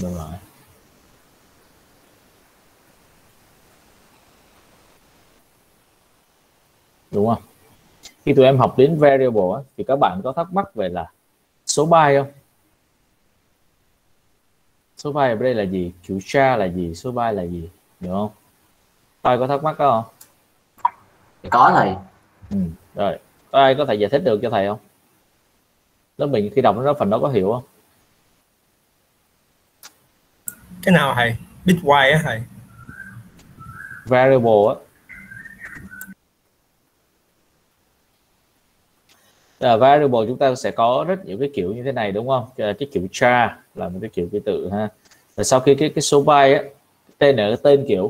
Đúng rồi. Đúng không? Khi tụi em học đến variable á, thì các bạn có thắc mắc về là số byte không? Số byte ở đây là gì? Kiểu tra là gì? Số byte là gì? Hiểu không? Ai có thắc mắc đó không? Có thầy. Rồi, ai có thể giải thích được cho thầy không? Lớp mình khi đọc nó phần đó có hiểu không? Cái nào thầy? Bitwise á thầy? Variable á. Variable chúng ta sẽ có rất nhiều cái kiểu như thế này đúng không? Cái kiểu char là một cái kiểu ký tự ha. Và sau khi cái số byte á, tên là cái tên kiểu.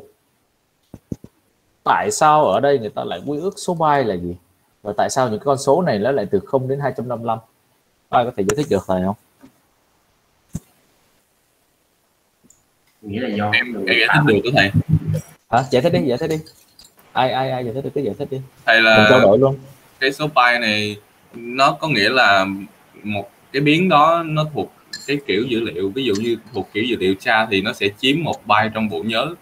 Tại sao ở đây người ta lại quy ước số byte là gì? Và tại sao những con số này nó lại từ 0 đến 255? Ai có thể giải thích được thầy không? Nghĩa là do em giải thích được đó thầy. Hả? Giải thích đi, giải thích đi. Ai giải thích được, cái giải thích đi. Thầy là mình trao đổi luôn. Cái số byte này nó có nghĩa là một cái biến đó nó thuộc cái kiểu dữ liệu, ví dụ như thuộc kiểu dữ liệu tra thì nó sẽ chiếm 1 byte trong bộ nhớ.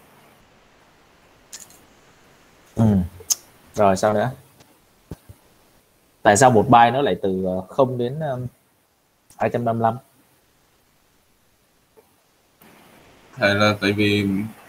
Rồi sao nữa? Tại sao 1 byte nó lại từ 0 đến 255? Thầy là tại vì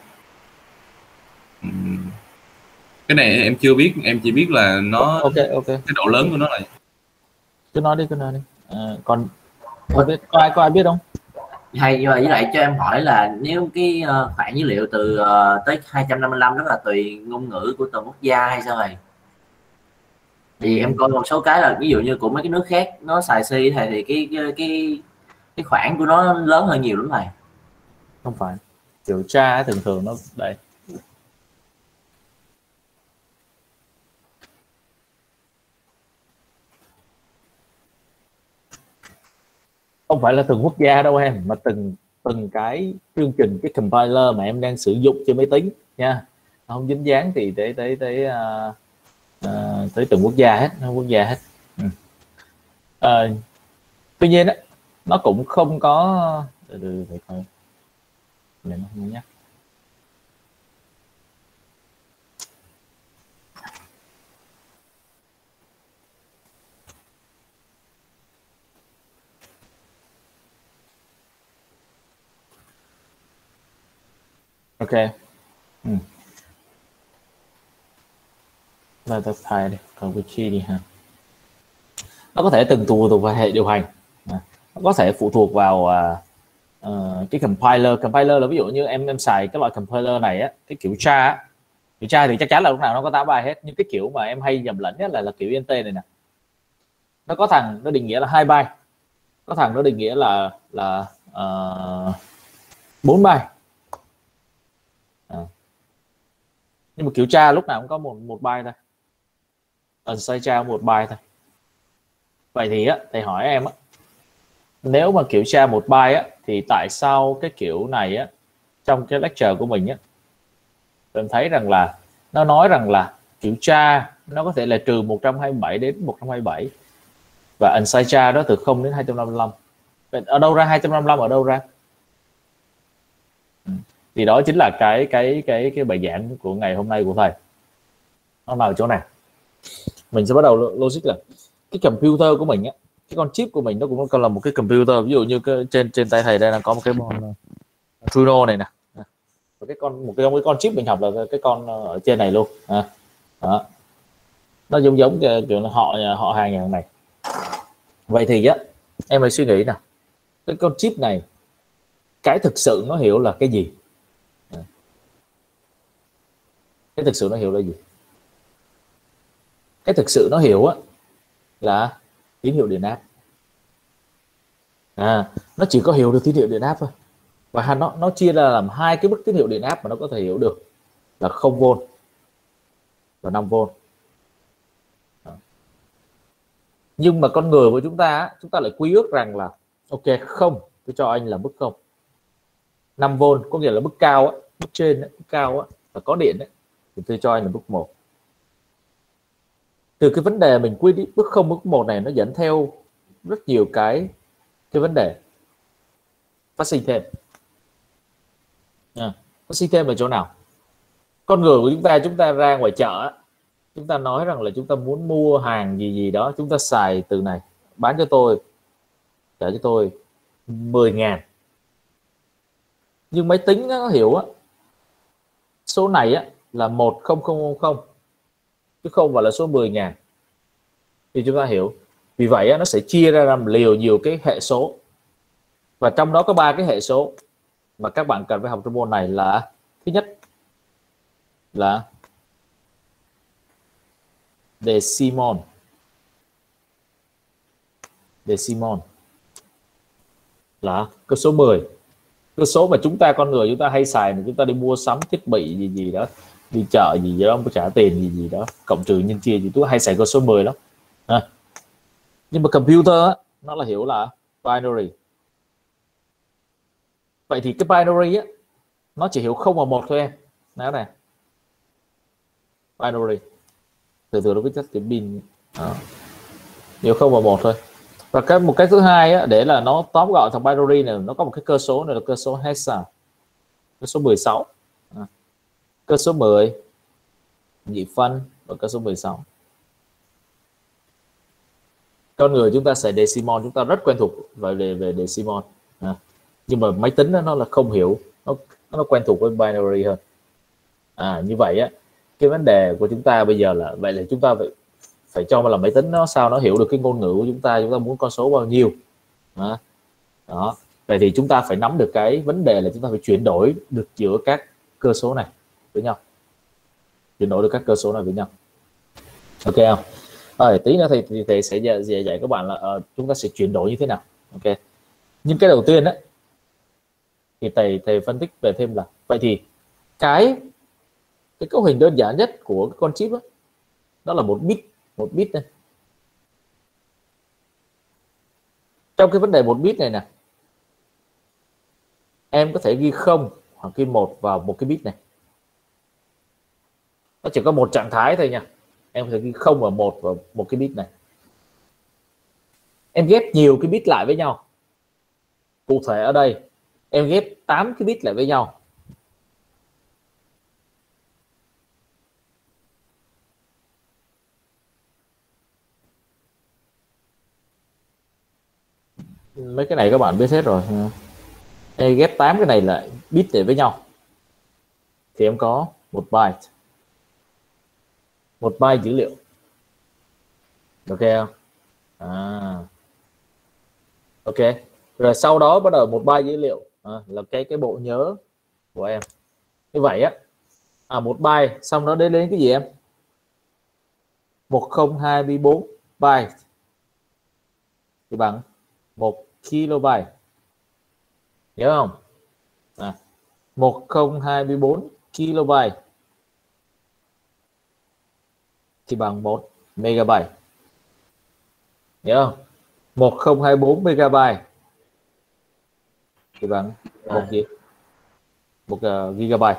cái này em chưa biết, em chỉ biết là nó Ok. cái độ lớn của nó là. Cứ nói đi. Còn không biết, có ai biết không? Hay, nhưng mà với lại cho em hỏi là nếu cái khoảng dữ liệu từ tới 255 đó là tùy ngôn ngữ của từng quốc gia hay sao thầy? Thì em coi một số cái là ví dụ như của mấy cái nước khác nó xài C thầy, thì cái khoảng của nó lớn hơn nhiều lắm thầy. Không phải, kiểu tra thường thường nó đây. Không phải là từng quốc gia đâu em, mà từng cái chương trình, cái compiler mà em đang sử dụng trên máy tính nha. Nó không dính dáng thì tới từng quốc gia hết, quốc gia hết. Tuy nhiên á, nó cũng không có để coi để nó không nhắc. Ok. Là tập thầy đi, còn cái chi đi ha. Nó có thể từng phụ thuộc vào hệ điều hành, nó có thể phụ thuộc vào cái compiler là ví dụ như em xài cái loại compiler này á, cái kiểu tra thì chắc chắn là lúc nào nó có 8 bài hết, nhưng cái kiểu mà em hay nhầm lẫn nhất là kiểu int này nè, nó có thằng nó định nghĩa là 2 bài, có thằng nó định nghĩa là 4 bài. Nhưng mà kiểu tra lúc nào cũng có một bài thôi, unsigned tra một bài thôi. Vậy thì á, thầy hỏi em á, nếu mà kiểu tra một byte á, thì tại sao cái kiểu này á, trong cái lecture của mình á, em thấy rằng là nó nói rằng là kiểu tra nó có thể là trừ 127 đến 127 và unsigned tra đó từ 0 đến 255. Vậy ở đâu ra 255, ở đâu ra? Thì đó chính là cái bài giảng của ngày hôm nay của thầy. Nó nằm ở chỗ này. Mình sẽ bắt đầu logic là cái computer của mình á, cái con chip của mình nó cũng còn là một cái computer. Ví dụ như trên tay thầy đây là có một cái Arduino này nè, một cái con chip mình học là cái con ở trên này luôn. Đó. Nó giống kiểu họ hàng nhà này. Vậy thì á, em hãy suy nghĩ nè, cái con chip này cái thực sự nó hiểu là cái gì? Cái thực sự nó hiểu là gì? Cái thực sự nó hiểu á là tín hiệu điện áp. Nó chỉ có hiểu được tín hiệu điện áp thôi, và nó chia ra làm hai cái mức tín hiệu điện áp mà nó có thể hiểu được là 0V và 5V. Nhưng mà con người của chúng ta lại quy ước rằng là ok, không, tôi cho anh là mức 0. 5V có nghĩa là mức cao á, mức trên á, mức cao á, và có điện á, thì tôi cho anh là mức 1. Từ cái vấn đề mình quy định mức 0, mức 1 này nó dẫn theo rất nhiều cái vấn đề phát sinh thêm. Nó suy thêm ở chỗ nào? Con người của chúng ta ra ngoài chợ, chúng ta nói rằng là chúng ta muốn mua hàng gì gì đó, chúng ta xài từ này: bán cho tôi, trả cho tôi 10.000. Nhưng máy tính nó hiểu á, số này á là 10000 chứ không phải là số 10.000. Thì chúng ta hiểu, vì vậy á, nó sẽ chia ra làm nhiều cái hệ số, và trong đó có 3 cái hệ số mà các bạn cần phải học trong môn này là: thứ nhất là decimal là cơ số 10, cơ số mà chúng ta con người chúng ta hay xài mà chúng ta đi mua sắm thiết bị gì gì đó, đi chợ gì đó, trả tiền gì gì đó, cộng trừ nhân chia gì, tôi hay xài cơ số 10 lắm. Nhưng mà computer á, nó là hiểu là binary. Vậy thì cái binary á, nó chỉ hiểu 0 và 1 thôi em. Nào này, binary từ nó viết tắt chữ bin, hiểu 0 và 1 thôi. Và một cái thứ hai á, để là nó tóm gọn thằng binary này, nó có một cái cơ số này là cơ số hexa, cơ số 16, cơ số 10 nhị phân và cơ số 16. Con người chúng ta xài decimal, chúng ta rất quen thuộc về decimal, nhưng mà máy tính đó, nó là không hiểu, nó quen thuộc với binary hơn. Như vậy á, cái vấn đề của chúng ta bây giờ là vậy là chúng ta phải cho là máy tính nó sao nó hiểu được cái ngôn ngữ của chúng ta muốn con số bao nhiêu đó. Vậy thì chúng ta phải nắm được cái vấn đề là chúng ta phải chuyển đổi được giữa các cơ số này với nhau, chuyển đổi được các cơ số này với nhau, ok không? Rồi tí nữa thì thầy sẽ dạy các bạn là chúng ta sẽ chuyển đổi như thế nào, ok. Nhưng cái đầu tiên đấy thì thầy phân tích về thêm là vậy thì cái cấu hình đơn giản nhất của con chip đó là một bit này. Trong cái vấn đề một bit này nè, em có thể ghi 0 hoặc ghi 1 vào một cái bit này. Nó chỉ có một trạng thái thôi nha. Em có thể ghi 0 và 1 vào một cái bit này. Em ghép nhiều cái bit lại với nhau. Cụ thể ở đây em ghép 8 cái bit lại với nhau. Mấy cái này các bạn biết hết rồi. Em ghép 8 cái này lại bit để với nhau thì em có một byte dữ liệu, ok không? Ok, rồi sau đó bắt đầu một byte dữ liệu là cái bộ nhớ của em. Như vậy á, một byte xong nó đến cái gì em? 1024 byte thì bằng 1 kilobyte, nhớ không? 1024 kilobyte thì bằng 1 megabyte, nhớ không? 1024 megabyte thì bằng một gì? 1 gigabyte.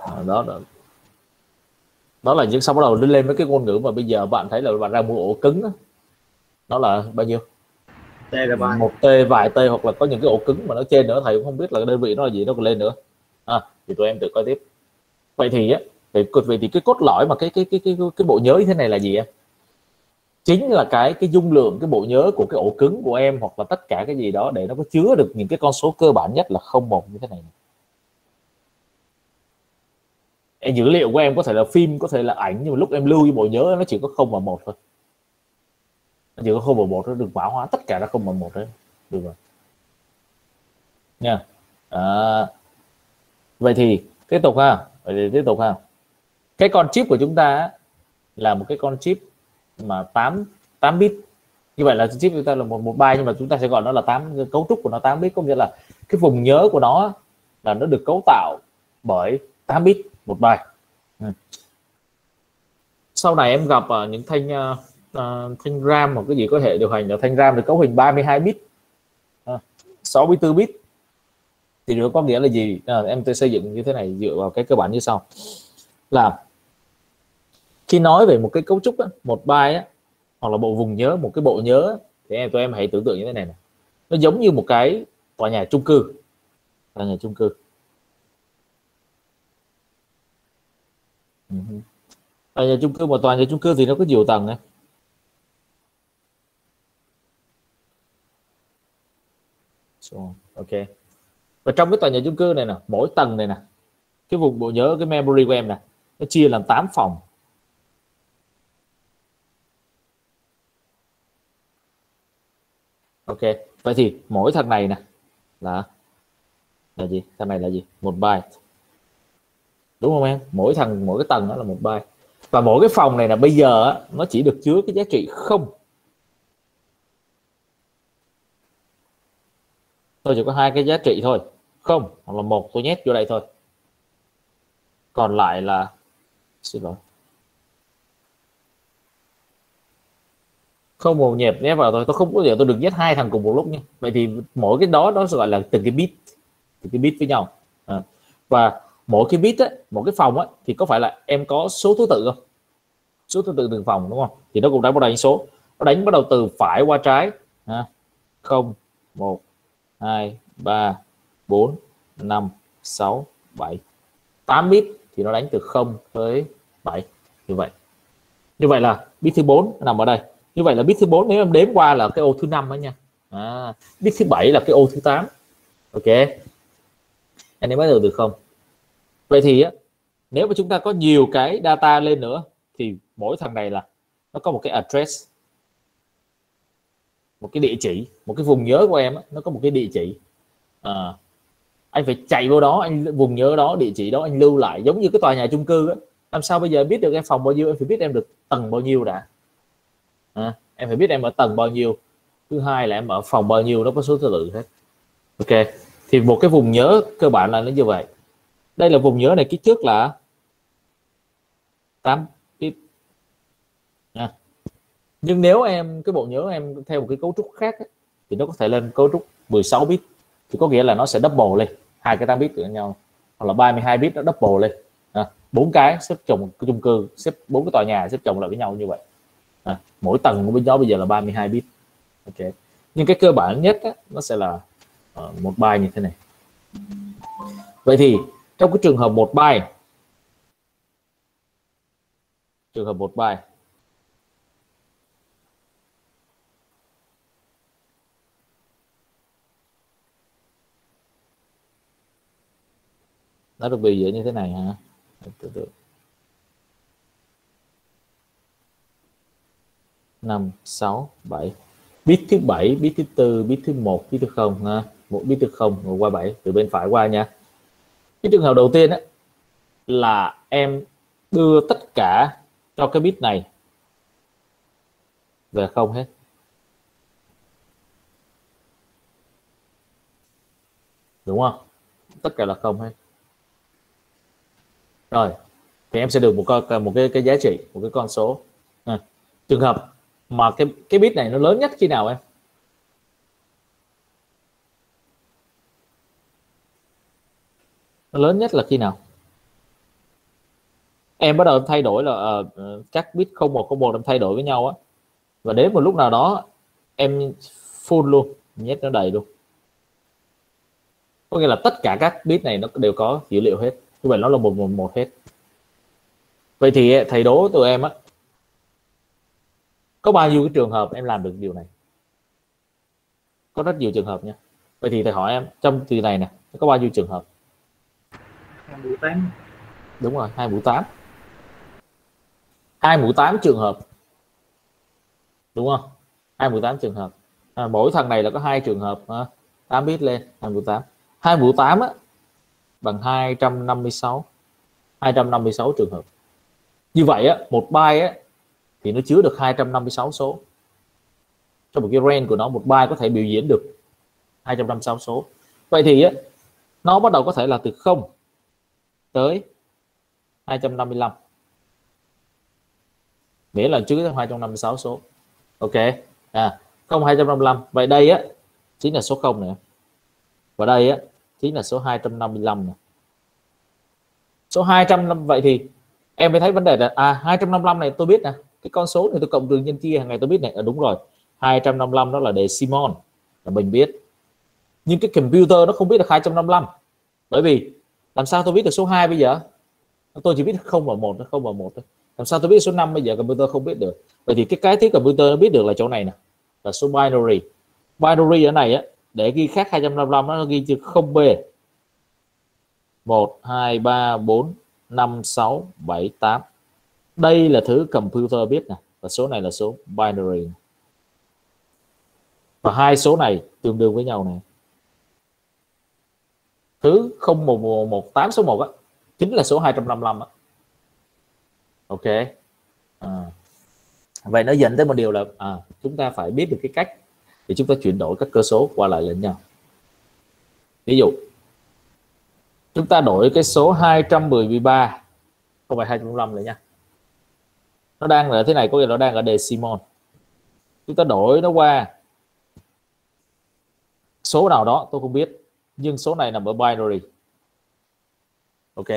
Đó là những sau bắt đầu lên với cái ngôn ngữ mà bây giờ bạn thấy là bạn ra mua ổ cứng đó. Nó là bao nhiêu? Một T, vài T, hoặc là có những cái ổ cứng mà nó trên nữa, thầy cũng không biết là đơn vị nó là gì, nó còn lên nữa. Thì tụi em tự coi tiếp. Vậy thì cái cốt lõi mà cái bộ nhớ như thế này là gì em? Chính là cái dung lượng cái bộ nhớ của cái ổ cứng của em, hoặc là tất cả cái gì đó để nó có chứa được những cái con số cơ bản nhất là 0, 1 như thế này. Dữ liệu của em có thể là phim, có thể là ảnh, nhưng mà lúc em lưu cái bộ nhớ nó chỉ có 0 và 1 thôi. Nó chỉ có 0 và 1, nó được mã hóa tất cả là 0 và 1 đấy, được rồi nha. Vậy thì tiếp tục ha. Cái con chip của chúng ta là một cái con chip mà 8 bit. Như vậy là chip của chúng ta là một byte, nhưng mà chúng ta sẽ gọi nó là 8, cấu trúc của nó 8 bit, có nghĩa là cái vùng nhớ của nó là nó được cấu tạo bởi 8 bit một byte. Sau này em gặp những thanh RAM hoặc cái gì có hệ điều hành là thanh RAM được cấu hình 32 bit, 64 bit. Thì nó có nghĩa là gì? Em tôi xây dựng như thế này dựa vào cái cơ bản như sau. Là khi nói về một cái cấu trúc một byte hoặc là bộ vùng nhớ, một cái bộ nhớ, thì tụi em hãy tưởng tượng như thế này. Nó giống như một cái tòa nhà chung cư. Tòa nhà chung cư, một tòa nhà chung cư thì nó có nhiều tầng ấy. Ok. Và trong cái tòa nhà chung cư này nè, mỗi tầng này nè, cái vùng bộ nhớ, cái memory của em nè, nó chia làm 8 phòng. Ok, vậy thì mỗi thằng này nè là gì? Thằng này là gì? Một byte, đúng không em? Mỗi cái tầng đó là một byte. Và mỗi cái phòng này là bây giờ nó chỉ được chứa cái giá trị 0. Tôi chỉ có 2 cái giá trị thôi, 0 hoặc là 1, tôi nhét vô đây thôi. Còn lại là, xin lỗi, không một nhịp nhét vào thôi, tôi không có giờ tôi được nhét 2 thằng cùng một lúc nha. Vậy thì mỗi cái đó gọi là từng cái bit với nhau. Và mỗi cái bit á, mỗi cái phòng á, thì có phải là em có số thứ tự không? Số thứ tự từng phòng, đúng không? Thì nó cũng đã bắt đầu đánh số, nó đánh bắt đầu từ phải qua trái. 0, 1, 2, 3, 4, 5, 6, 7, 8 bit thì nó đánh từ 0 tới 7. Như vậy là bit thứ 4 nằm ở đây. Như vậy là bit thứ 4 nếu em đếm qua là cái ô thứ 5 đó nha. Bit thứ 7 là cái ô thứ 8. Ok, anh em bắt đầu từ 0. Vậy thì á, nếu mà chúng ta có nhiều cái data lên nữa thì mỗi thằng này là nó có một cái address, một cái địa chỉ, một cái vùng nhớ của em á, nó có một cái địa chỉ. Anh phải chạy vô đó, anh vùng nhớ đó, địa chỉ đó anh lưu lại, giống như cái tòa nhà chung cư á. Làm sao bây giờ biết được em phòng bao nhiêu? Em phải biết em được tầng bao nhiêu đã. Em phải biết em ở tầng bao nhiêu. Thứ hai là em ở phòng bao nhiêu, nó có số thứ tự hết. Ok, thì một cái vùng nhớ cơ bản là nó như vậy. Đây là vùng nhớ này, kích thước là 8 bit. Nhưng nếu em cái bộ nhớ em theo một cái cấu trúc khác ấy, thì nó có thể lên cấu trúc 16 bit, thì có nghĩa là nó sẽ double lên 2 cái 8 bit của nhau, hoặc là 32 bit nó double lên. 4 cái xếp chồng cái chung cư, xếp 4 cái tòa nhà xếp chồng lại với nhau như vậy. Mỗi tầng của bên đó bây giờ là 32 bit. Ok, nhưng cái cơ bản nhất á, nó sẽ là một byte như thế này. Vậy thì trong cái trường hợp một byte, nó được biểu diễn như thế này ha. 5, 6, 7. Bit thứ 7, bit thứ 4, bit thứ 1, bit thứ 0 ha. Một bit thứ 0 rồi qua 7 từ bên phải qua nha. Cái trường hợp đầu tiên á, là em đưa tất cả cho cái bit này về 0 hết. Đúng không? Tất cả là 0 hết. Rồi, thì em sẽ được một cái giá trị, một cái con số. Trường hợp mà cái bit này nó lớn nhất khi nào em? Nó lớn nhất là khi nào? Em bắt đầu thay đổi là các bit 0101 em thay đổi với nhau á, và đến một lúc nào đó em full luôn, nhét nó đầy luôn. Có nghĩa là tất cả các bit này nó đều có dữ liệu hết, như vậy nó là 111 hết. Vậy thì thầy đố tụi em á, có bao nhiêu cái trường hợp em làm được điều này? Có rất nhiều trường hợp nha. Vậy thì thầy hỏi em, trong từ này nè, có bao nhiêu trường hợp? 2 mũ 8. Đúng rồi, 2 mũ 8. 2 mũ 8 trường hợp. Đúng không? 2 mũ 8 trường hợp. Mỗi thằng này là có 2 trường hợp, 8 bit lên, 2 mũ 8. 2 mũ 8 á, bằng 256. 256 trường hợp. Như vậy á, một byte á, thì nó chứa được 256 số. Trong một cái range của nó, một byte có thể biểu diễn được 256 số. Vậy thì á, nó bắt đầu có thể là từ 0 tới 255, miễn là chứa 256 số. Ok, 0255. Vậy đây á chính là số 0 này, và đây á chính là số 255 này. Số 200. Vậy thì em mới thấy vấn đề là 255 này tôi biết nè, cái con số này tôi cộng trừ nhân chia hàng ngày tôi biết này. Đúng rồi, 255 đó là decimal, là mình biết. Nhưng cái computer nó không biết được 255. Bởi vì làm sao tôi biết được số 2 bây giờ? Tôi chỉ biết 0 và 1, 0 và 1 thôi. Làm sao tôi biết số 5 bây giờ computer không biết được. Vậy thì cái thứ computer nó biết được là chỗ này nè, là số binary. Binary ở này á, để ghi khác 255 nó ghi chữ 0B. 1 2 3 4 5 6 7 8. Đây là thứ computer biết nè, và số này là số binary. Và hai số này tương đương với nhau này. Thứ 0118 số 1 á chính là số 255 á. Ok. Vậy nó dẫn tới một điều là chúng ta phải biết được cái cách để chúng ta chuyển đổi các cơ số qua lại lẫn nhau. Ví dụ chúng ta đổi cái số 213, không phải 255 nữa nha, nó đang ở thế này, có nghĩa là nó đang ở decimal. Chúng ta đổi nó qua số nào đó tôi không biết, nhưng số này nằm ở binary. Ok.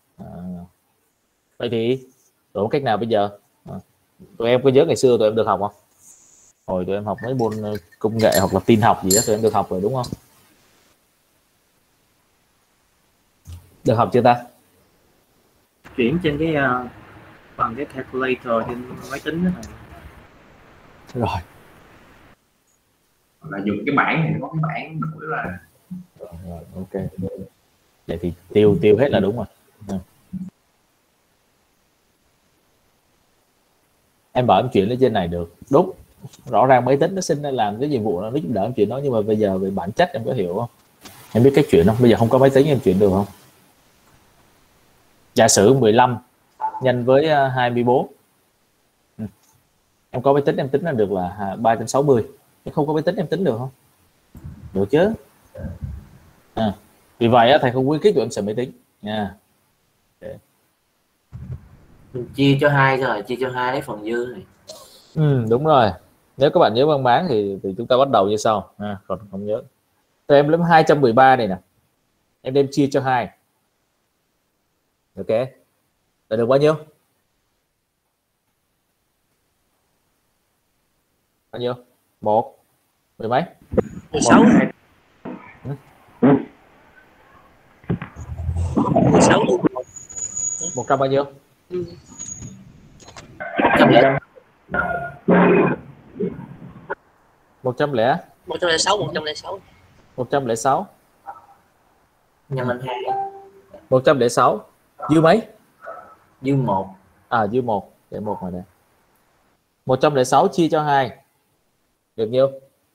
Vậy thì đổi cách nào bây giờ? Tụi em có nhớ ngày xưa tụi em được học không? Hồi tụi em học mấy môn công nghệ hoặc là tin học gì đó tụi em được học rồi đúng không? Được học chưa ta? Chuyển trên cái bằng cái calculator trên máy tính đó. Rồi. Là dùng cái bảng này, có cái bảng đổi là Rồi, ok. Vậy thì tiêu hết là đúng rồi. Em bảo em chuyển lên trên này được, đúng. Rõ ràng máy tính nó xin ra làm cái nhiệm vụ nó giúp đỡ em chuyển nó, nhưng mà bây giờ về bản chất em có hiểu không? Em biết cách chuyển không? Bây giờ không có máy tính em chuyển được không? Giả sử 15 nhân với 24. Em có máy tính em tính là được là 360. Em không có máy tính em tính được không? Được chứ. Vì vậy thầy không khuyến khích tụi em xài máy tính nha. chia cho 2 rồi, chia cho 2 lấy phần dư này. Đúng rồi. Nếu các bạn nhớ mang máng thì chúng ta bắt đầu như sau. Còn không nhớ. Thì em lấy 213 này nè, em đem chia cho 2. Ok. Là được bao nhiêu? Bao nhiêu? 1 mười mấy? 16. 16. 100 bao nhiêu? 106. 106. Nhân lên 2. 106 dư mấy? Dư 1. Dư 1. Để 1 ngoài đây. 106 chia cho 2 được nhiêu?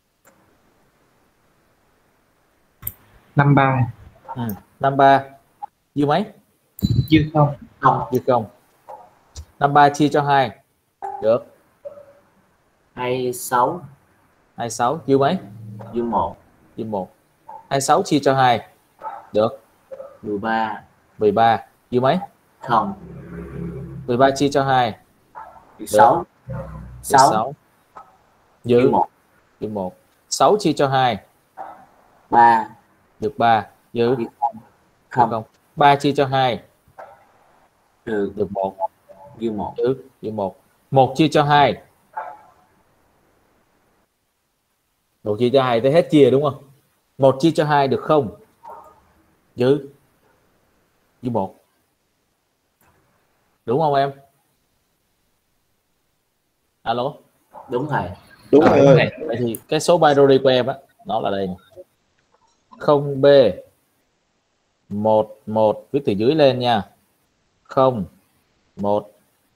53. 53 dư mấy? Dư không. Dư không. 53 chia cho 2 được 26. 26 dư mấy? Dư 1. Dư 1. 26 chia cho 2 được 13. 13 dư mấy? Không. 13 chia cho 2 được 6. 6 dư 1. Dư 1. 6 chia cho 2 3. được 3 dư không. 3 chia cho 2 được 1 dư 1. Dư 1. 1 chia cho 2 1 chia cho 2 tới hết chia đúng không? 1 chia cho 2 được 0 dư 1. Đúng không em? Alo. Đúng rồi. Đúng rồi. Vậy thì cái số binary của em á, nó là đây này. 0B 1 1 viết từ dưới lên nha. 0 1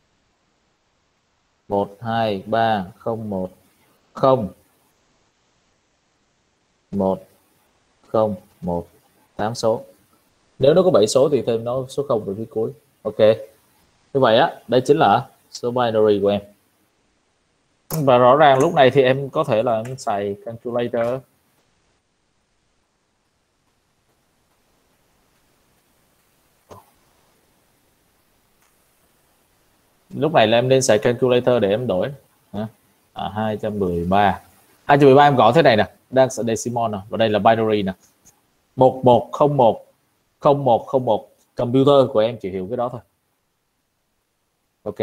1 2 3 0 1 0 1 0 1 8 số. Nếu nó có 7 số thì thêm nó số 0 về phía cuối. Ok. Như vậy á, đây chính là số binary của em. Và rõ ràng lúc này thì em có thể là em xài calculator. Lúc này là em nên xài calculator để em đổi. 213 em gõ thế này nè, đang là decimal nè, và đây là binary nè. 1101 0101. Computer của em chỉ hiểu cái đó thôi. Ok.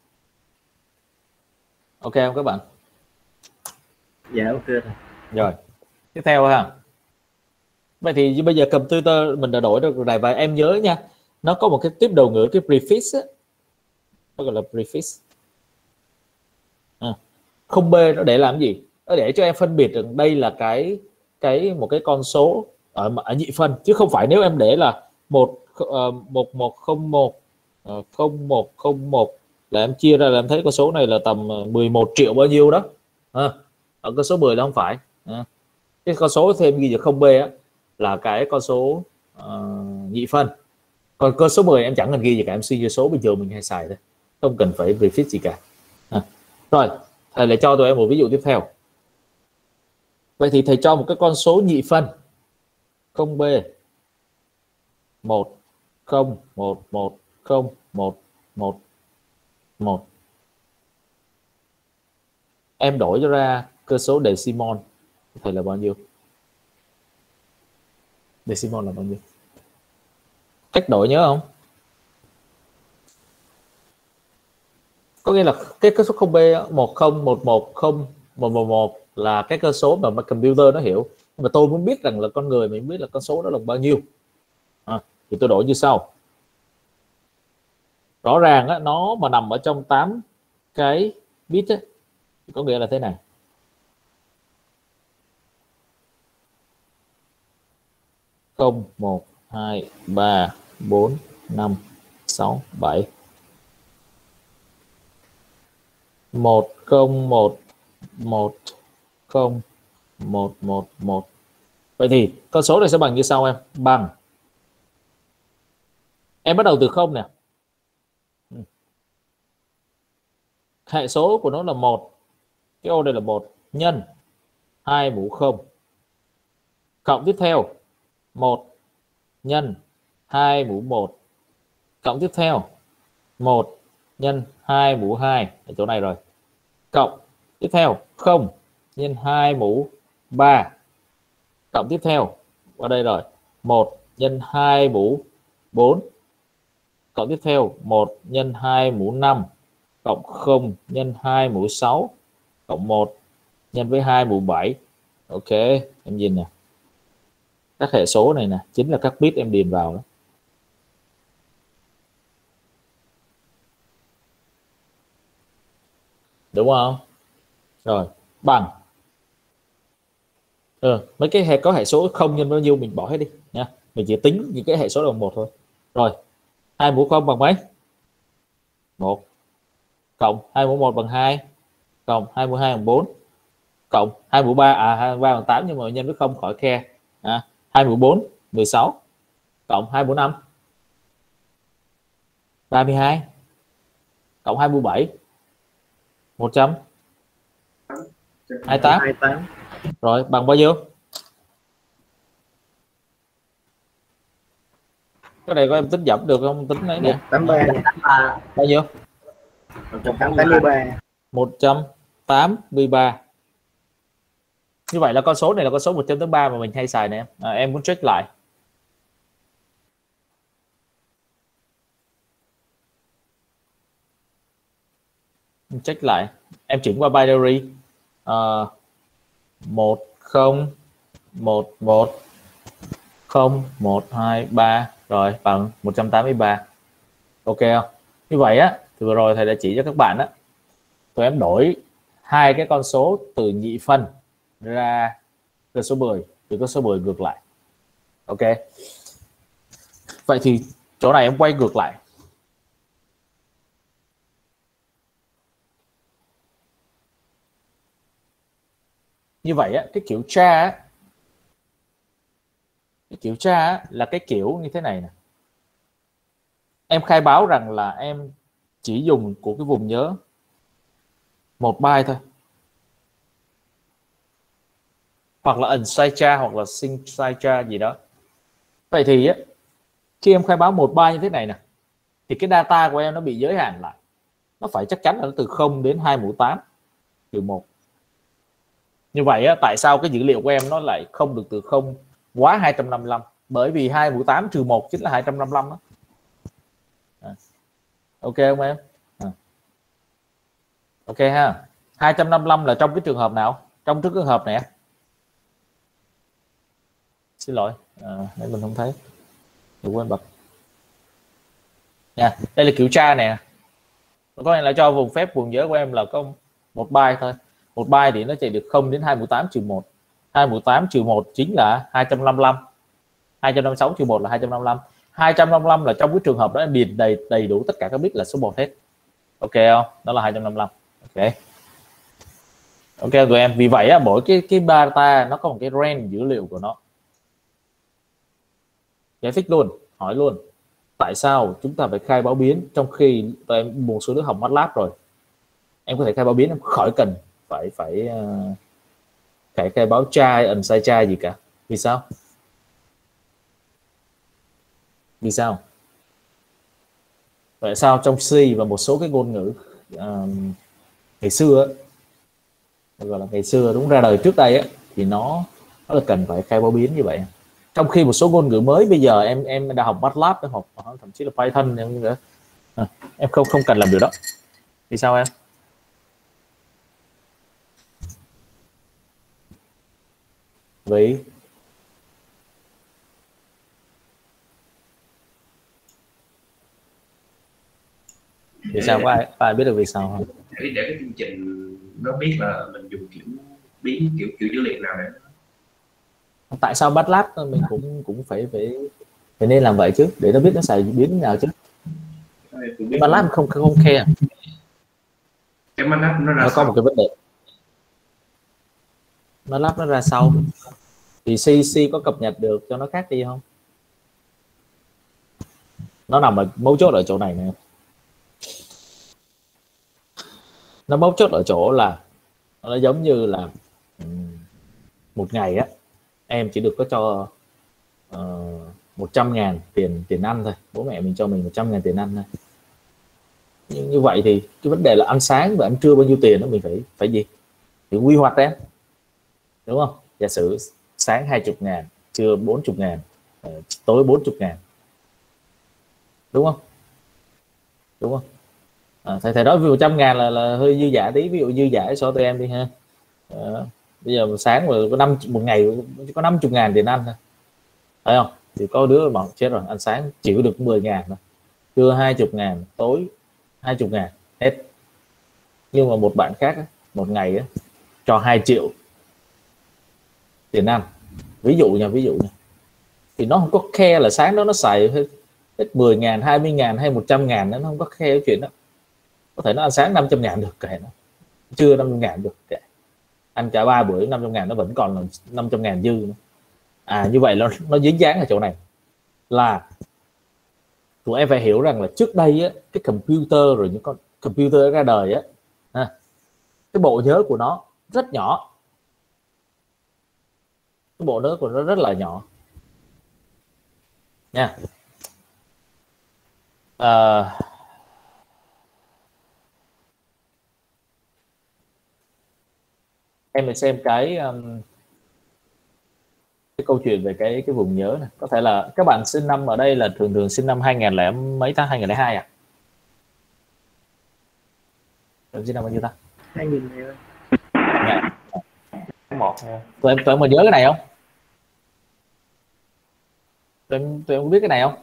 Ok không các bạn? Dạ ok rồi. Rồi. Tiếp theo ha. Vậy thì bây giờ computer mình đã đổi được này, và em nhớ nha, nó có một cái tiếp đầu ngữ, cái prefix á, nó gọi là prefix. Không B nó để làm gì? Nó để cho em phân biệt được đây là một cái con số ở nhị phân, chứ không phải nếu em để là 1101 0101 là em chia ra là em thấy con số này là tầm 11 triệu bao nhiêu đó. Ở con số 10 là không phải. Cái con số thêm ghi được không B á, là cái con số nhị phân. Còn con số 10 em chẳng cần ghi gì cả, em suy cho số bình thường mình hay xài thôi, không cần phải prefix gì cả. Rồi thầy lại cho tụi em một ví dụ tiếp theo. Vậy thì thầy cho một cái con số nhị phân 0B 1 0 1 1 0 1 1 1. Em đổi cho ra cơ số decimal thầy là bao nhiêu? Decimal là bao nhiêu? Cách đổi nhớ không? Có nghĩa là cái cơ số 0B 1011011 là cái cơ số mà computer nó hiểu, nhưng mà tôi muốn biết rằng là con người mình biết là con số đó là bao nhiêu. Thì tôi đổi như sau. Rõ ràng á, nó mà nằm ở trong 8 cái bit á, thì có nghĩa là thế này. Không, 1, 2, 3, 4, 5, 6, 7 1 0 1 1 0 1 1 1. Vậy thì con số này sẽ bằng như sau em. Bằng, em bắt đầu từ 0 nè, hệ số của nó là 1, cái ô đây là 1 nhân 2 mũ 0, cộng tiếp theo 1 nhân 2 mũ 1, cộng tiếp theo 1 nhân 2 mũ 2 ở chỗ này rồi, cộng tiếp theo 0 nhân 2 mũ 3, cộng tiếp theo ở đây rồi 1 nhân 2 mũ 4, cộng tiếp theo 1 nhân 2 mũ 5, cộng 0 nhân 2 mũ 6, cộng 1 nhân với 2 mũ 7. Ok, em nhìn nè, các hệ số này nè chính là các bit em điền vào đó. Đúng không? Rồi bằng mấy cái có hệ số không nhân bao nhiêu mình bỏ hết đi nha, mình chỉ tính những cái hệ số đồng 1 thôi. Rồi 2 mũ 0 bằng mấy? 1, cộng 2 mũ 1 bằng 2, cộng 2 mũ 2 bằng 4, cộng 2 mũ 3 2 mũ 3 bằng 8 nhưng mà nhân với 0 khỏi khe. 2 mũ 4 16, cộng 2 mũ 5 32, cộng 2 mũ 7 128. Rồi bằng bao nhiêu? Cái này có em tính giảm được không? Tính đấy nè. 183. Bao nhiêu? 183. 183. Như vậy là con số này là con số 183 mà mình hay xài nè. Em muốn check lại. Check lại. Em chuyển qua binary 10 11 0123 rồi bằng 183. Ok không? Như vậy á, thì vừa rồi thầy đã chỉ cho các bạn á, tụi em đổi hai cái con số từ nhị phân ra cơ số 10, từ cơ số 10 ngược lại. Ok. Vậy thì chỗ này em quay ngược lại. Như vậy á, cái kiểu tra á, là cái kiểu như thế này nè. Em khai báo rằng là em chỉ dùng của cái vùng nhớ 1 byte thôi, hoặc là unsigned char hoặc là signed char gì đó. Vậy thì á, khi em khai báo 1 byte như thế này nè, thì cái data của em nó bị giới hạn lại, nó phải chắc chắn là nó từ 0 đến 2 mũ 8 trừ 1. Như vậy á, tại sao cái dữ liệu của em nó lại không được từ 0 quá 255? Bởi vì 2 mũ 8 trừ 1 chính là 255 đó. Ok không em? Ok ha. 255 là trong cái trường hợp nào? Trong cái trường hợp này. Xin lỗi, nãy mình không thấy. Được quên bật. nha. Đây là kiểu tra nè, có nghĩa là cho vùng phép vùng nhớ của em là có một byte thôi. Một byte thì nó chạy được 0 đến 218-1. 218-1 chính là 255. 256-1 là 255. 255 là trong cái trường hợp đó em điền đầy đủ tất cả các bit là số 1 hết. Ok không? Đó là 255. Ok. Ok tụi em, vì vậy á, mỗi cái data nó có một cái range dữ liệu của nó. Giải thích luôn, hỏi luôn. Tại sao chúng ta phải khai báo biến trong khi tụi em một số đứa học MATLAB rồi, em có thể khai báo biến, em khỏi cần phải khai báo trai sai trai gì cả. Vì sao? Vì sao? Tại sao trong C và một số cái ngôn ngữ ngày xưa gọi là ngày xưa đúng ra đời trước đây á, thì nó là cần phải khai báo biến như vậy, trong khi một số ngôn ngữ mới bây giờ em đã học MATLAB, em học thậm chí là Python em không cần làm điều đó. Vì sao em? Vì sao có ai biết được vì sao không? Để cái chương trình nó biết là mình dùng kiểu biến kiểu dữ liệu nào để Tại sao MATLAB mình cũng phải nên làm vậy chứ, để nó biết nó xài biến nào chứ. MATLAB không care. cái MATLAB nó có một cái vấn đề. MATLAB nó ra sau thì C có cập nhật được cho nó khác đi không? Nó nằm ở mấu chốt ở chỗ này nè. Nó mấu chốt ở chỗ là nó giống như là một ngày á em chỉ được có cho 100.000 tiền ăn thôi, bố mẹ mình cho mình 100.000 tiền ăn thôi. Nhưng như vậy thì cái vấn đề là ăn sáng và ăn trưa bao nhiêu tiền đó mình phải gì? Thì quy hoạch em, đúng không? Giả sử sáng 20.000, trưa 40.000, tối 40.000, đúng không? Đúng không? Thầy nói vì 100.000 là hơi dư giả tí, ví dụ dư giả so tụi em đi ha. Bây giờ sáng mà có một ngày có 50.000 tiền ăn thôi, thấy không? Thì có đứa bảo chết rồi, ăn sáng chỉ có được 10.000 thôi, trưa 20.000, tối 20.000 hết. Nhưng mà một bạn khác một ngày cho 2 triệu tiền ăn, ví dụ nha, thì nó không có khe là sáng đó nó xài hết 10.000, 20.000 hay 100.000, nó không có khe cái chuyện đó. Có thể nó ăn sáng 500.000 được, kệ nó, trưa 500.000 được, kệ, ăn cả 3 bữa 500.000 nó vẫn còn là 500.000 dư nữa. Như vậy nó dính dáng ở chỗ này là tụi em phải hiểu rằng là trước đây á, cái computer rồi những con computer ra đời á, cái bộ nhớ của nó rất nhỏ, cái bộ nhớ của nó rất là nhỏ nha. Em mình xem cái câu chuyện về cái vùng nhớ này. Có thể là các bạn sinh năm ở đây là thường sinh năm 2000 lẻ mấy ta, 2002 à? Em sinh năm bao nhiêu ta? 2000 ơi. Tụi em mà nhớ cái này không? Tụi em biết cái này không?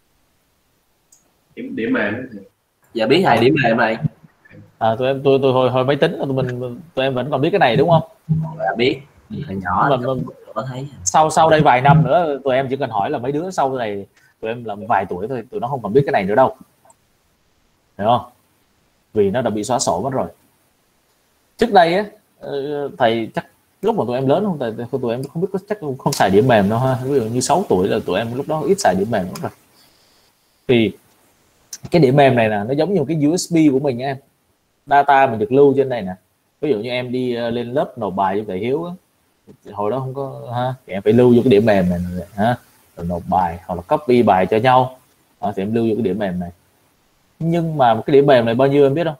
điểm mềm. Dạ biết thầy, điểm mềm này. Tụi em tôi hồi máy tính tụi em vẫn còn biết cái này đúng không? Dạ biết. Hồi nhỏ có thấy. Sau đây vài năm nữa tụi em chỉ cần hỏi là mấy đứa sau này tụi em làm vài tuổi thôi, tụi nó không còn biết cái này nữa đâu, hiểu không? Vì nó đã bị xóa sổ mất rồi. Trước đây á, thầy chắc lúc mà tụi em lớn không, tụi em không biết, chắc không xài điểm mềm đâu ha. Ví dụ như 6 tuổi là tụi em lúc đó ít xài điểm mềm rồi. Thì cái điểm mềm này nè, nó giống như cái USB của mình em, data mình được lưu trên này nè. Ví dụ như em đi lên lớp nộp bài cho thầy Hiếu á, hồi đó không có ha, thì em phải lưu vô cái điểm mềm này ha, rồi nộp bài hoặc là copy bài cho nhau thì em lưu vô cái điểm mềm này. Nhưng mà cái điểm mềm này bao nhiêu em biết không?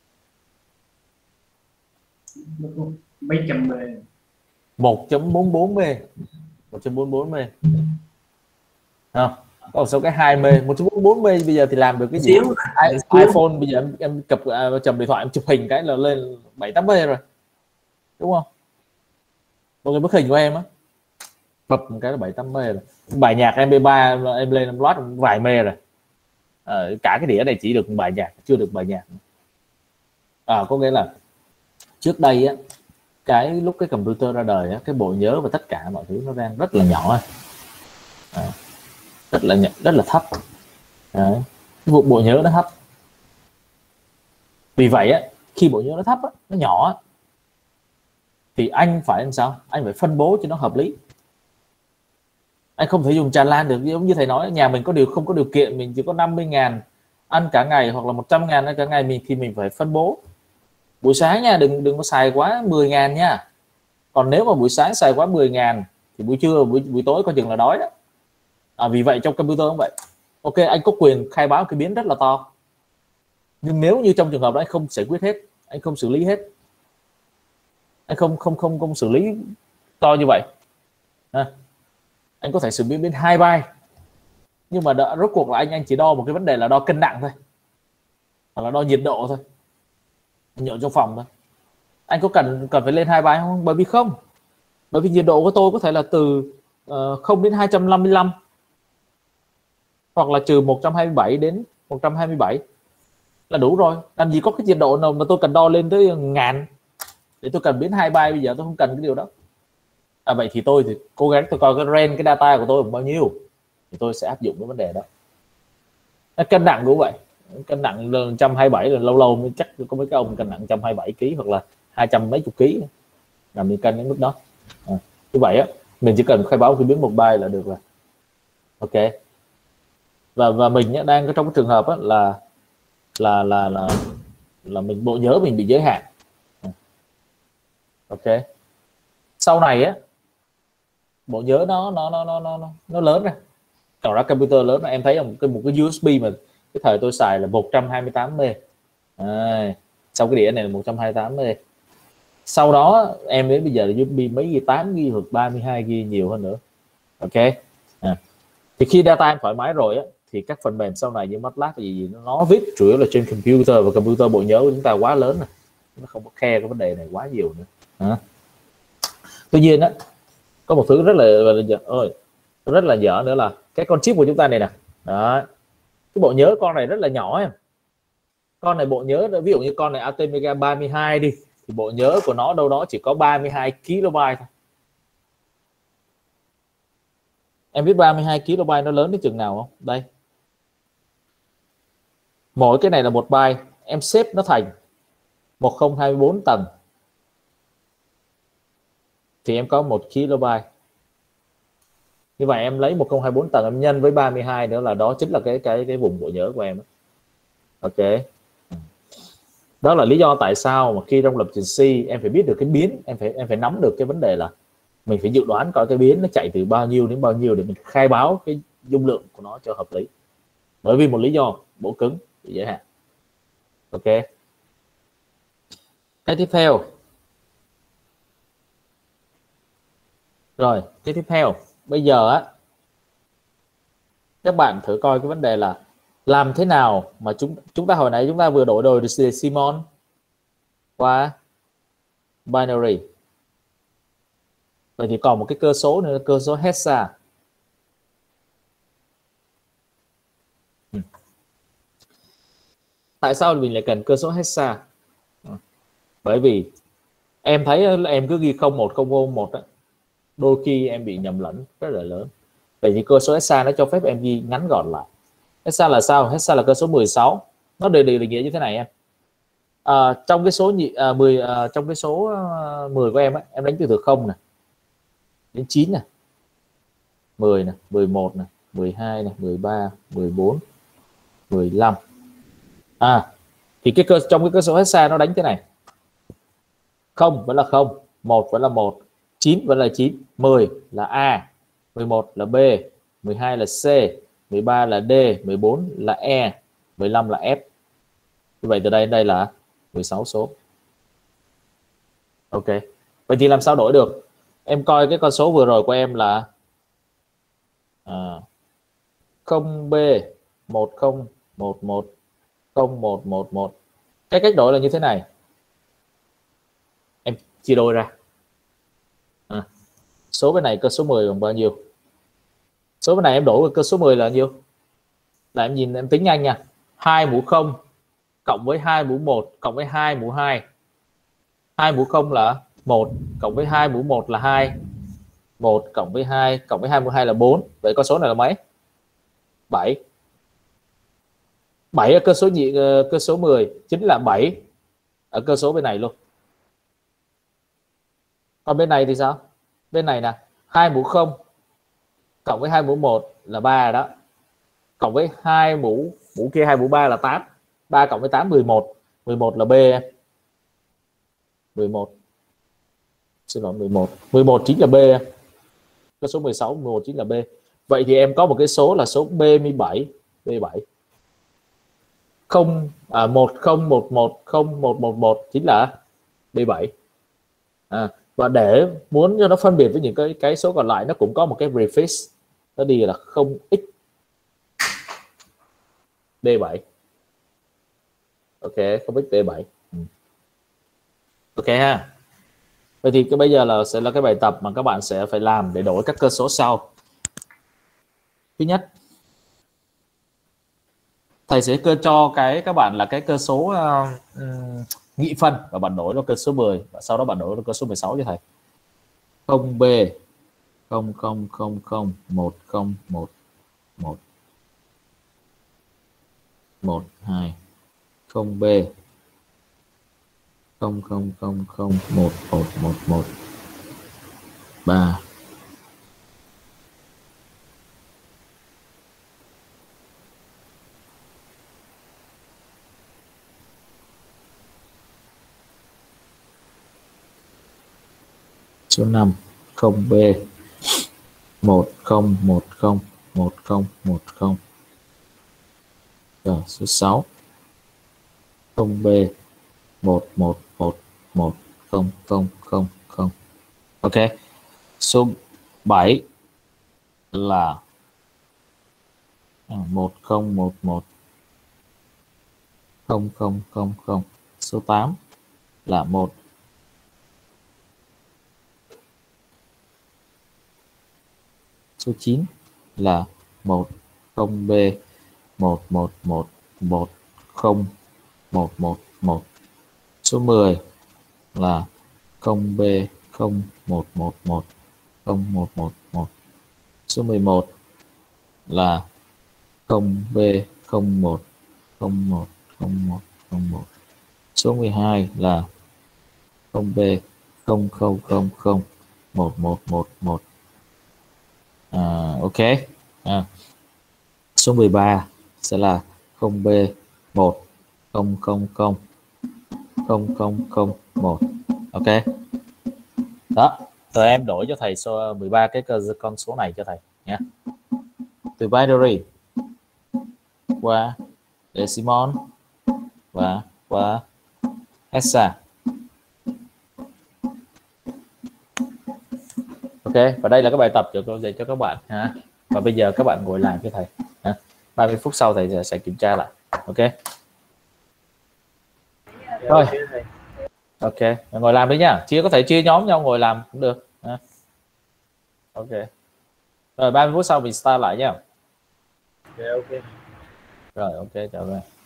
Mấy trăm mê. 1.44 mê. 1.44 mê. Không, có một số cái 2 mê. 1.44 mê bây giờ thì làm được cái gì? iPhone bây giờ em chầm điện thoại em chụp hình cái là lên 7-8 mê rồi, đúng không? Một cái bức hình của em á, bập một cái là 7-8 mê rồi. Bài nhạc MP3 em lên em loát vài mê rồi. cả cái đĩa này chỉ được bài nhạc, chưa được bài nhạc. Có nghĩa là trước đây á, cái lúc cái computer ra đời á, cái bộ nhớ và tất cả mọi thứ nó đang rất là nhỏ, rất là thấp. Đấy. Cái bộ nhớ nó thấp, vì vậy á, khi bộ nhớ nó thấp á, nó nhỏ á, thì anh phải làm sao? Anh phải phân bố cho nó hợp lý. Anh không thể dùng tràn lan được, giống như thầy nói, nhà mình không có điều kiện, mình chỉ có 50.000 ăn cả ngày hoặc là 100.000 ăn cả ngày, thì mình phải phân bố. Buổi sáng nha, đừng có xài quá 10.000 nha. Còn nếu mà buổi sáng xài quá 10.000 thì buổi trưa, buổi tối có chừng là đói đó. Vì vậy trong computer cũng vậy. Ok, anh có quyền khai báo cái biến rất là to, nhưng nếu như trong trường hợp đó anh không giải quyết hết, anh không xử lý hết, anh không xử lý to như vậy, anh có thể xử lý đến 2 byte, nhưng mà rốt cuộc là anh chỉ đo một cái vấn đề là đo cân nặng thôi, hoặc là đo nhiệt độ thôi, nhiệt độ trong phòng thôi. Anh có cần phải lên 2 byte không? Bởi vì nhiệt độ của tôi có thể là từ 0 đến 255, hoặc là trừ 127 đến 127 là đủ rồi. Làm gì có cái nhiệt độ nào mà tôi cần đo lên tới 1000 để tôi cần biến 2 byte? Bây giờ tôi không cần cái điều đó. Vậy thì tôi cố gắng tôi coi cái range, cái data của tôi bao nhiêu thì tôi sẽ áp dụng cái vấn đề đó. Cân nặng cũng vậy, cân nặng 127 là lâu mới chắc có mấy cái ông cân nặng 127 kg hoặc là 200 mấy chục kg là mình cân đến mức đó. Như vậy á, mình chỉ cần khai báo cái biến 1 byte là được rồi. Ok. Và mình đang trong cái trường hợp á, là mình bộ nhớ mình bị giới hạn. Ok. Sau này á, bộ nhớ nó lớn ra, còn ra computer lớn, em thấy một cái USB mà cái thời tôi xài là 128 MB. Sau cái đĩa này là 128 MB. Sau đó em đến bây giờ là USB mấy ghi 8 ghi hoặc 32 ghi, nhiều hơn nữa. Ok. Thì khi data em thoải mái rồi á, thì các phần mềm sau này như MATLAB gì nó viết chủ yếu là trên computer, và computer bộ nhớ của chúng ta quá lớn rồi, nó không có care cái vấn đề này quá nhiều nữa. Tuy nhiên á, có một thứ rất là dở nữa là cái con chip của chúng ta này nè. Đó, cái bộ nhớ con này rất là nhỏ em. Con này bộ nhớ, ví dụ như con này Atmega 32 đi, thì bộ nhớ của nó đâu đó chỉ có 32 KB thôi. Em biết 32 KB nó lớn đến chừng nào không? Đây, mỗi cái này là 1 byte, em xếp nó thành 1024 tầng thì em có 1 KB. Như vậy em lấy 1024 tầng em nhân với 32 nữa là đó chính là cái vùng bộ nhớ của em. Ok. Đó là lý do tại sao mà khi trong lập trình C em phải biết được cái biến, em phải nắm được cái vấn đề là mình phải dự đoán coi cái biến nó chạy từ bao nhiêu đến bao nhiêu để mình khai báo cái dung lượng của nó cho hợp lý. Bởi vì một lý do bộ cứng bị giới hạn. Ok. Cái tiếp theo. Rồi, cái tiếp theo. Bây giờ á, các bạn thử coi cái vấn đề là làm thế nào mà chúng ta hồi nãy chúng ta vừa đổi đời decimal qua binary. Vậy thì còn một cái cơ số nữa, cơ số hexa. Tại sao mình lại cần cơ số hexa? Bởi vì em thấy em cứ ghi 0101 đó, đôi khi em bị nhầm lẫn rất là lớn. Vậy thì cơ số hexa nó cho phép em ghi ngắn gọn lại. Hexa là sao? Hexa là cơ số 16. Nó định nghĩa như thế này em. Trong cái số 10 trong cái số 10 của em ấy, em đánh từ 0 này đến 9 này, 10 này, 11 này, 12 này, 13, 14, 15. Thì trong cái cơ số hexa nó đánh thế này. 0 vẫn là 0, 1 vẫn là 1, 9 vẫn là 9, 10 là A, 11 là B, 12 là C, 13 là D, 14 là E, 15 là F. Như vậy từ đây đến đây là 16 số. Ok. Vậy thì làm sao đổi được? Em coi cái con số vừa rồi của em là 0B 1011 0111. Cái cách đổi là như thế này. Em chia đôi ra. Số bên này cơ số 10 bằng bao nhiêu? Số bên này em đổi cơ số 10 là bao nhiêu? Là em nhìn em tính nhanh nha. 2 mũ 0 cộng với 2 mũ 1 cộng với 2 mũ 2. 2 mũ 0 là 1 cộng với 2 mũ 1 là 2. 1 cộng với 2 cộng với 2 mũ 2 là 4. Vậy con số này là mấy? 7. 7 ở cơ số 10 chính là 7 ở cơ số bên này luôn. Còn bên này thì sao? Bên này nè, 2 mũ 0 cộng với 2 mũ 1 là 3 đó. Cộng với 2 mũ kia 2 mũ 3 là 8. 3 cộng với 8 11. 11 là B em. 11. Xin lỗi 11. 11 chính là B em. Cơ số 16 11 chính là B. Vậy thì em có một cái số là số B17. B7. 10110111 chính là B7. Và để muốn cho nó phân biệt với những cái số còn lại, nó cũng có một cái prefix, nó đi là 0x B7. Ok, 0x B7. Ok ha. Vậy thì bây giờ là sẽ là cái bài tập mà các bạn sẽ phải làm để đổi các cơ số sau. Thứ nhất, thầy sẽ cho các bạn là cái cơ số nghị phân và bạn đổi nó cơ số 10 và sau đó bạn đổi nó cơ số 16 cho thầy. 0B 0000 1011 12 0B 0000 1111 3 số 5 0B 1010 1010. Rồi số 6 0B 11111000. Ok. Số 7 là 1011 0000. Số 8 là 1 số 9 là 10B 1111101111. Số 10 là 0B 0111 0111. Số 11 là 0B 01 01 01 01. Số 12 là 0B 0000 1111. Ok. Số 13 sẽ là 0B 1 000 0001. Ok. Đó, rồi em đổi cho thầy số 13 cái con số này cho thầy nhé. Từ binary qua decimal và qua hexa. Ok, và đây là cái bài tập dành cho các bạn ha. Và bây giờ các bạn ngồi làm cho thầy ha. 30 phút sau thầy sẽ kiểm tra lại. Ok. Rồi. Ok, ngồi làm đi nhá. Có thể chia nhóm nhau ngồi làm cũng được ha. Ok. Rồi 30 phút sau mình start lại nhá. Ok. Rồi ok, chào các bạn.